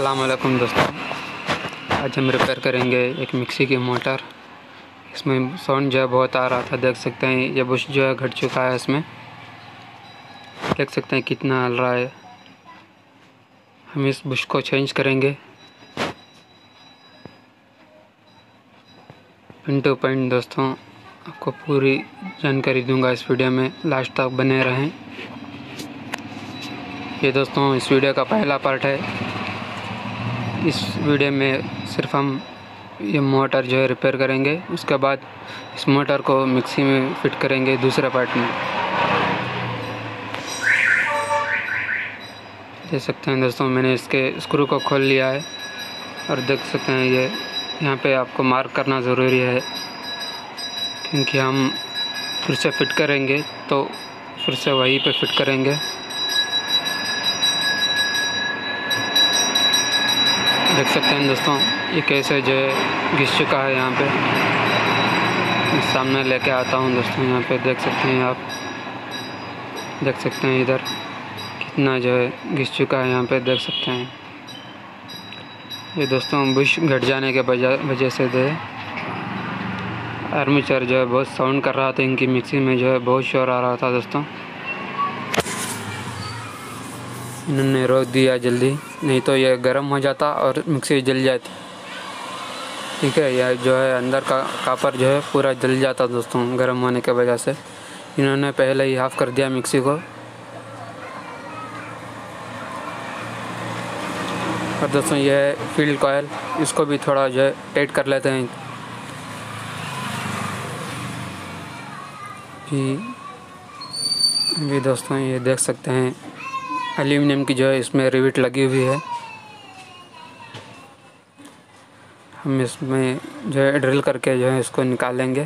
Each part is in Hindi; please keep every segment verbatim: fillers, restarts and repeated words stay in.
अस्सलाम वालेकुम दोस्तों, आज हम रिपेयर करेंगे एक मिक्सी की मोटर। इसमें साउंड जो है बहुत आ रहा था, देख सकते हैं ये बुश जो है घट चुका है। इसमें देख सकते हैं कितना हल रहा है। हम इस बुश को चेंज करेंगे। पिन टू पिन दोस्तों आपको पूरी जानकारी दूंगा इस वीडियो में, लास्ट तक बने रहें। ये दोस्तों इस वीडियो का पहला पार्ट है। इस वीडियो में सिर्फ हम ये मोटर जो है रिपेयर करेंगे, उसके बाद इस मोटर को मिक्सी में फिट करेंगे दूसरे पार्ट में। देख सकते हैं दोस्तों मैंने इसके स्क्रू को खोल लिया है और देख सकते हैं ये यहाँ पे आपको मार्क करना ज़रूरी है, क्योंकि हम फिर से फिट करेंगे तो फिर से वहीं पे फिट करेंगे। देख सकते हैं दोस्तों ये कैसे जो है घिस चुका है। यहाँ पे सामने लेके आता हूँ दोस्तों, यहाँ पे देख सकते हैं आप, देख सकते हैं इधर कितना जो है घिस चुका है। यहाँ पे देख सकते हैं ये दोस्तों बुश घट जाने के वजह से जो है आर्मेचर जो है बहुत साउंड कर रहा था। इनकी मिक्सी में जो है बहुत शोर आ रहा था दोस्तों। इन्होंने रोक दिया जल्दी, नहीं तो ये गर्म हो जाता और मिक्सी जल जाती। ठीक है, यह जो है अंदर का कापर जो है पूरा जल जाता दोस्तों गर्म होने के वजह से। इन्होंने पहले ही हाफ़ कर दिया मिक्सी को। और दोस्तों ये है फील्ड कॉयल, इसको भी थोड़ा जो है टाइट कर लेते हैं। भी भी दोस्तों ये देख सकते हैं एल्यूमिनियम की जो है इसमें रिविट लगी हुई है। हम इसमें जो है ड्रिल करके जो है इसको निकालेंगे।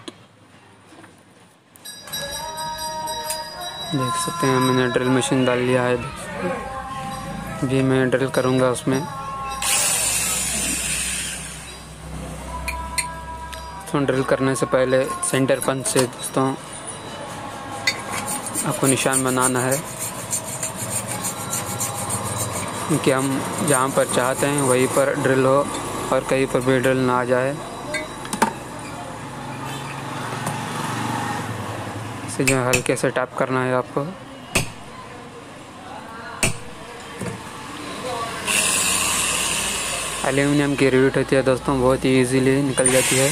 देख सकते हैं मैंने ड्रिल मशीन डाल लिया है, भी मैं ड्रिल करूँगा उसमें। तो ड्रिल करने से पहले सेंटर पंच से दोस्तों आपको निशान बनाना है, क्योंकि हम जहाँ पर चाहते हैं वहीं पर ड्रिल हो और कहीं पर भी ड्रिल ना आ जाए। इसे जो हल्के से टैप करना है आपको। एल्यूमिनियम की रिविट होती है दोस्तों, बहुत ही इजीली निकल जाती है।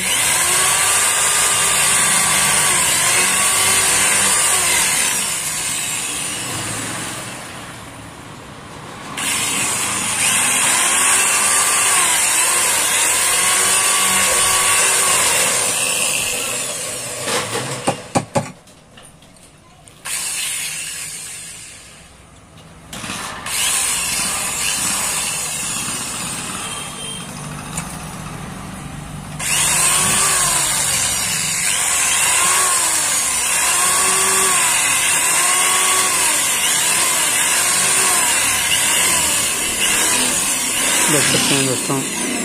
देख सकते हैं दोस्तों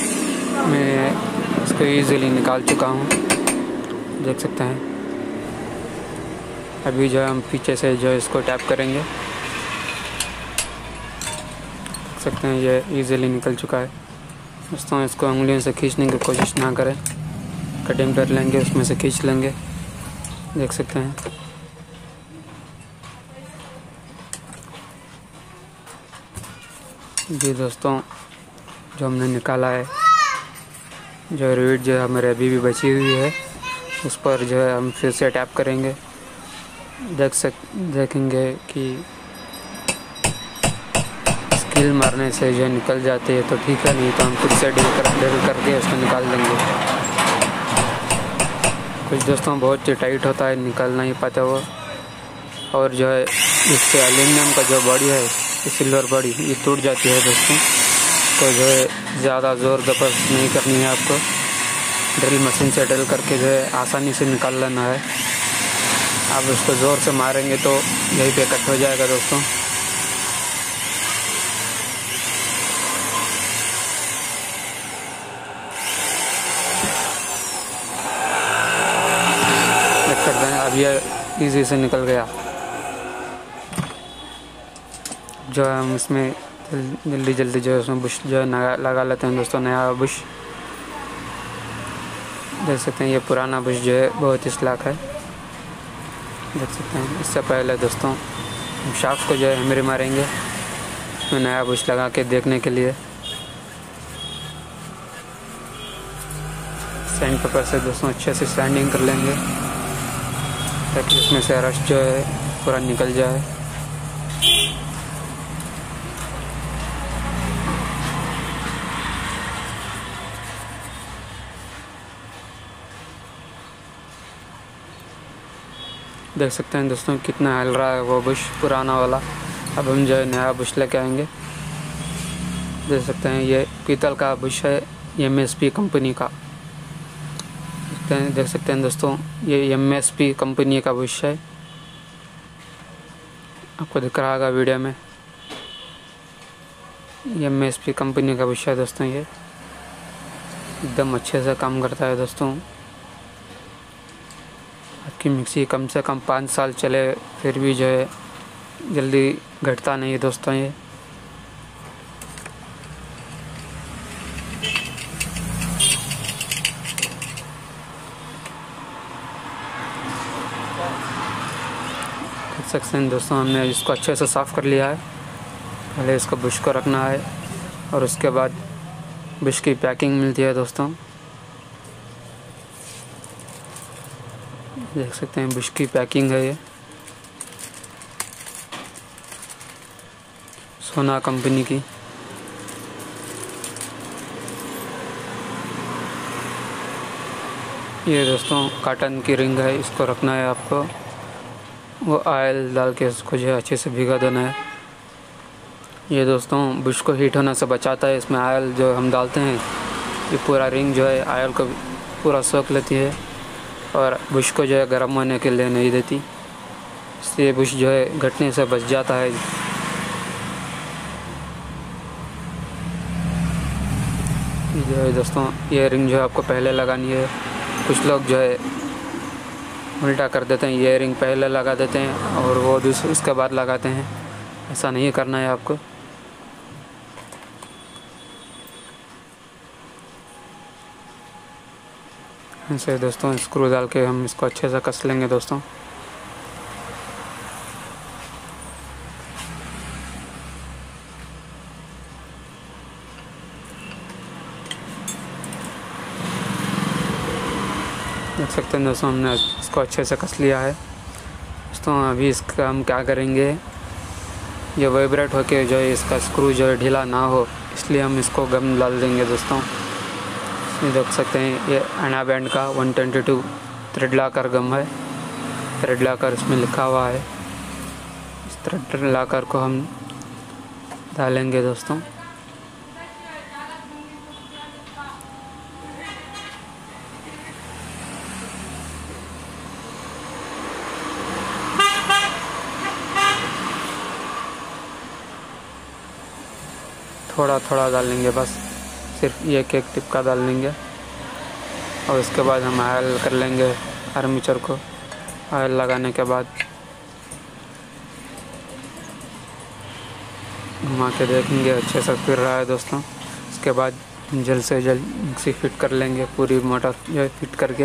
मैं इसको इजीली निकाल चुका हूँ, देख सकते हैं। अभी जो हम पीछे से जो इसको टैप करेंगे, देख सकते हैं ये इजीली निकल चुका है दोस्तों। इसको उंगलियों से खींचने की कोशिश ना करें, कटिंग कर लेंगे उसमें से खींच लेंगे, देख सकते हैं। जी दोस्तों जो हमने निकाला है, जो रिविट जो हमारे अभी भी बची हुई है उस पर जो है हम फिर से टैप करेंगे। देख सक देखेंगे कि स्किल मारने से जो निकल जाती है तो ठीक है, नहीं तो हम फिर से ड्रिल कर ड्रिल करके उसको निकाल देंगे। कुछ दोस्तों बहुत ही टाइट होता है, निकाल नहीं पाता वो। और जो है इससे एल्यूमिनियम का जो बॉडी है, सिल्वर बॉडी, ये टूट जाती है दोस्तों। तो जो है ज़्यादा ज़ोर ज़बरदस्त नहीं करनी है आपको, ड्रिल मशीन से ड्रिल करके जो है आसानी से निकाल लेना है। आप उसको ज़ोर से मारेंगे तो यहीं पे कट हो जाएगा दोस्तों। देख सकते हैं अब ये इजी से निकल गया। जो है हम इसमें जल्दी जल्दी जो है उसमें बुश जो है नया लगा लेते हैं दोस्तों, नया बुश। देख सकते हैं ये पुराना बुश जो है बहुत ही स्लाक है, देख सकते हैं। इससे पहले दोस्तों हम शाफ्ट को जो है हैमर मारेंगे उसमें नया बुश लगा के देखने के लिए। सैंड पेपर से दोस्तों अच्छे से सैंडिंग कर लेंगे ताकि उसमें से रस्ट जो है पूरा निकल जाए। देख सकते हैं दोस्तों कितना हिल रहा है वो बुश पुराना वाला। अब हम जो है नया बुश लेके आएंगे। देख सकते हैं ये पीतल का बुश है, एम एस पी कंपनी का। देख सकते हैं दोस्तों ये एम एस पी कंपनी का बुश है, आपको दिख रहा होगा वीडियो में। एम एस पी कंपनी का बुश है दोस्तों, ये एकदम अच्छे से काम करता है दोस्तों। आपकी मिक्सी कम से कम पाँच साल चले फिर भी जो है जल्दी घटता नहीं है दोस्तों ये। देख सकते हैं दोस्तों हमने इसको अच्छे से साफ़ कर लिया है। पहले इसको बुश को रखना है और उसके बाद बुश की पैकिंग मिलती है दोस्तों। देख सकते हैं बुश की पैकिंग है, ये सोना कंपनी की। ये दोस्तों कॉटन की रिंग है, इसको रखना है आपको। वो ऑयल डाल के इसको जो है अच्छे से भिगा देना है। ये दोस्तों बुश को हीट होने से बचाता है। इसमें ऑयल जो हम डालते हैं ये पूरा रिंग जो है ऑयल को पूरा सोख लेती है और बुश को जो है गर्म होने के लिए नहीं देती। इससे बुश जो है घटने से बच जाता है। जो है दोस्तों ये रिंग जो है आपको पहले लगानी है। कुछ लोग जो है उल्टा कर देते हैं, ये रिंग पहले लगा देते हैं और वो दूसरे उसके बाद लगाते हैं। ऐसा नहीं करना है आपको। ऐसे दोस्तों स्क्रू डाल के हम इसको अच्छे से कस लेंगे दोस्तों। देख सकते हैं दोस्तों हमने इसको अच्छे से कस लिया है दोस्तों। अभी इसका हम क्या करेंगे, ये वाइब्रेट होके जो है इसका स्क्रू जो है ढीला ना हो इसलिए हम इसको गम डाल देंगे दोस्तों। ये देख सकते हैं ये एना बैंड का one twenty two thread locker gum है। थ्रेड लॉकर इसमें लिखा हुआ है। इस थ्रेड लॉकर को हम डालेंगे दोस्तों। थोड़ा थोड़ा डालेंगे बस, सिर्फ एक एक टिप का डाल लेंगे और इसके बाद हम ऑयल कर लेंगे आर्मेचर को। ऑयल लगाने के बाद घुमा के देखेंगे अच्छे से फिर रहा है दोस्तों। इसके बाद जल्द से जल्द मिक्सी फिट कर लेंगे, पूरी मोटर जो फिट करके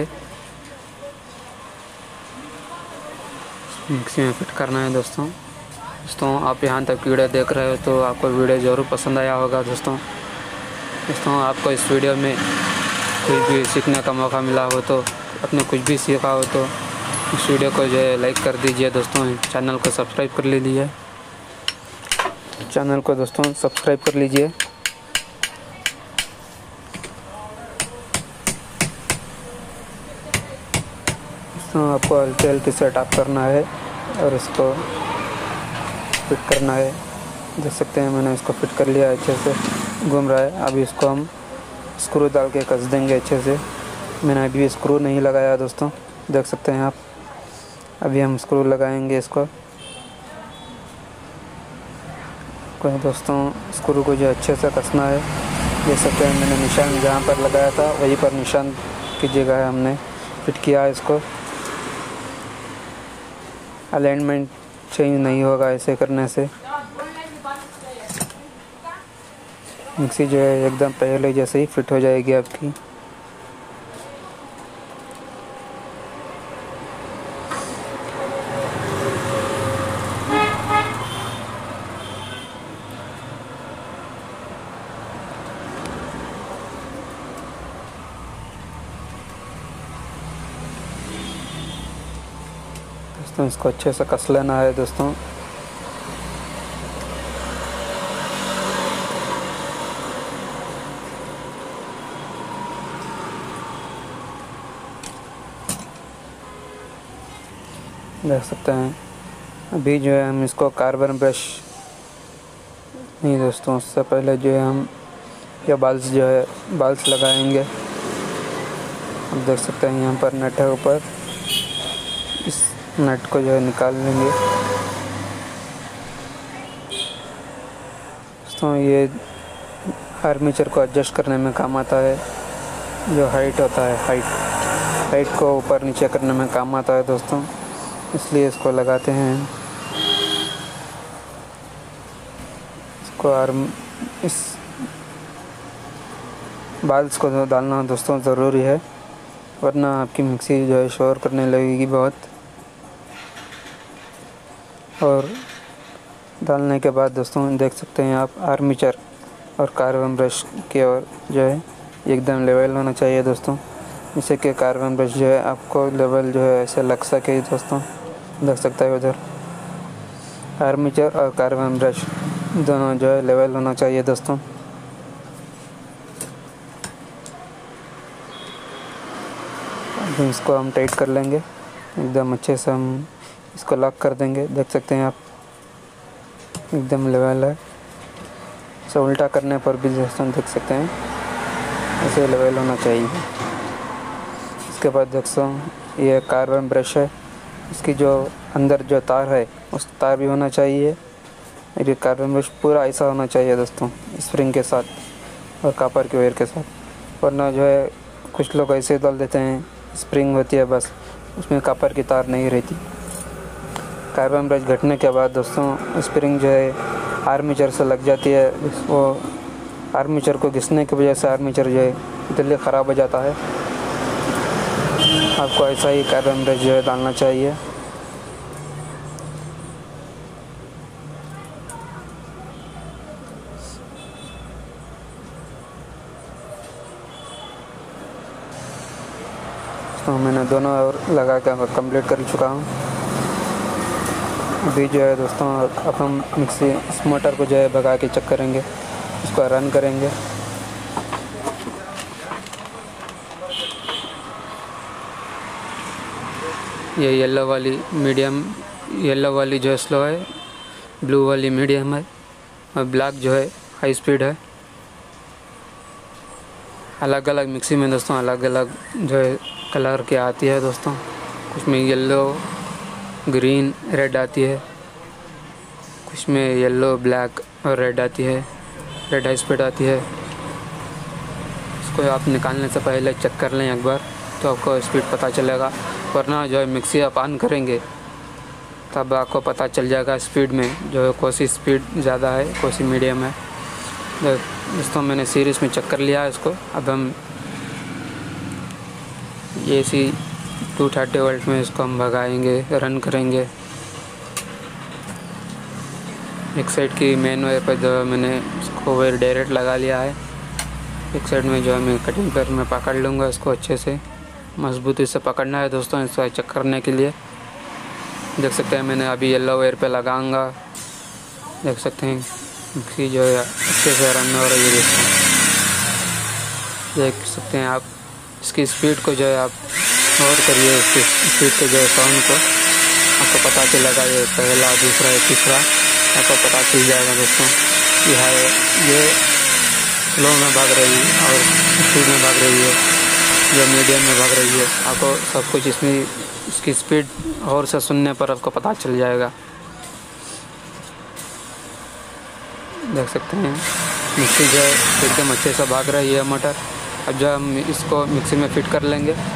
मिक्सी में फिट करना है दोस्तों। दोस्तों आप यहाँ तक वीडियो देख रहे हो तो आपको वीडियो ज़रूर पसंद आया होगा दोस्तों। दोस्तों आपको इस वीडियो में कुछ भी सीखने का मौका मिला हो तो, आपने कुछ भी सीखा हो तो इस वीडियो को जो है लाइक कर दीजिए दोस्तों। चैनल को सब्सक्राइब कर लीजिए चैनल को दोस्तों सब्सक्राइब कर लीजिए। दोस्तों आपको हल्के हल्के सेटअप करना है और इसको फिट करना है। देख सकते हैं मैंने इसको फिट कर लिया, अच्छे से घूम रहा है। अभी इसको हम स्क्रू डाल के कस देंगे अच्छे से। मैंने अभी स्क्रू नहीं लगाया दोस्तों, देख सकते हैं आप। अभी हम स्क्रू लगाएंगे इसको। कोई दोस्तों स्क्रू को जो अच्छे से कसना है। देख सकते हैं मैंने निशान जहाँ पर लगाया था वहीं पर निशान की जगह हमने फिट किया है इसको। अलाइनमेंट चेंज नहीं होगा ऐसे करने से। मिक्सी जो है एकदम पहले जैसे ही फिट हो जाएगी आपकी। दोस्तों इसको अच्छे से कस लेना है दोस्तों। देख सकते हैं अभी जो है हम इसको कार्बन ब्रश नहीं दोस्तों, उससे पहले जो है हम ये बाल्स जो है बाल्स लगाएंगे। आप देख सकते हैं यहाँ पर नट है ऊपर, इस नट को जो है निकाल लेंगे दोस्तों। ये आर्मेचर को एडजस्ट करने में काम आता है, जो हाइट होता है हाइट हाइट को ऊपर नीचे करने में काम आता है दोस्तों, इसलिए इसको लगाते हैं। इसको आर्म इस बाल्स को डालना दोस्तों ज़रूरी है, वरना आपकी मिक्सी जो है शोर करने लगेगी बहुत। और डालने के बाद दोस्तों देख सकते हैं आप आर्मेचर और कार्बन ब्रश की ओर जो है एकदम लेवल होना चाहिए दोस्तों, जिससे कि कार्बन ब्रश जो है आपको लेवल जो है ऐसे लग सके दोस्तों। देख सकते हैं उधर आर्मेचर और कार्बन ब्रश दोनों जो है लेवल होना चाहिए दोस्तों। अभी इसको हम टाइट कर लेंगे एकदम अच्छे से, हम इसको लॉक कर देंगे। देख सकते हैं आप एकदम लेवल है, इसे उल्टा करने पर भी दोस्तों देख सकते हैं ऐसे लेवल होना चाहिए। इसके बाद दोस्तों ये कार्बन ब्रश है, इसकी जो अंदर जो तार है उस तार भी होना चाहिए। ये कार्बन ब्रश पूरा ऐसा होना चाहिए दोस्तों, स्प्रिंग के साथ और कॉपर के वायर के साथ, वरना जो है कुछ लोग ऐसे डाल देते हैं, स्प्रिंग होती है बस, उसमें कॉपर की तार नहीं रहती। कार्बन ब्रश घटने के बाद दोस्तों स्प्रिंग जो है आर्मेचर से लग जाती है, वो आर्मेचर को घिसने की वजह से आर्मेचर जो है जल्दी ख़राब हो जाता है। आपको ऐसा ही कार्बन ब्रश जो है डालना चाहिए। तो मैंने दोनों ओर लगा कर कंप्लीट कर चुका हूँ। अभी जो है दोस्तों अब हम मिक्सी इस मोटर को जो है भगा के चेक करेंगे, इसको रन करेंगे। ये येलो वाली मीडियम, येलो वाली जो है स्लो है, ब्लू वाली मीडियम है और ब्लैक जो है हाई स्पीड है। अलग अलग मिक्सी में दोस्तों अलग अलग जो है कलर की आती है दोस्तों, कुछ में येलो ग्रीन रेड आती है, कुछ में येलो ब्लैक और रेड आती है, रेड हाई स्पीड आती है। इसको आप निकालने से पहले चेक कर लें एक बार, तो आपको स्पीड पता चलेगा, वरना जो है मिक्सी आप ऑन करेंगे तब आपको पता चल जाएगा स्पीड में जो है कौन सी स्पीड ज़्यादा है कौन सी मीडियम है। दोस्तों मैंने सीरीज़ में चेक कर लिया है इसको। अब हम A C two thirty volt में इसको हम भगाएंगे, रन करेंगे। एक साइड की मेन वायर पर जो मैंने इसको वायर डायरेक्ट लगा लिया है, एक साइड में जो है मैं कटिंग पर मैं पकड़ लूँगा इसको, अच्छे से मजबूती से पकड़ना है दोस्तों इसको चेक करने के लिए। देख सकते हैं मैंने अभी येलो वायर पे लगाऊंगा, देख सकते हैं मिक्सी जो है अच्छे से रन हो रही है दोस्तों। देख सकते हैं आप इसकी स्पीड को जो है आप और करिए, इसकी स्पीड को जो है साउंड को आपको पता चलेगा, ये पहला दूसरा या तीसरा आपको पता चल जाएगा दोस्तों। ये है ये स्लो में भाग रही है और स्पीड में भाग रही है, जो मीडियम में भाग रही है, आपको सब कुछ इसमें इसकी स्पीड और से सुनने पर आपको पता चल जाएगा। देख सकते हैं मिक्सी जो है एकदम अच्छे से भाग रही है मोटर। अब जो हम इसको मिक्सी में फिट कर लेंगे।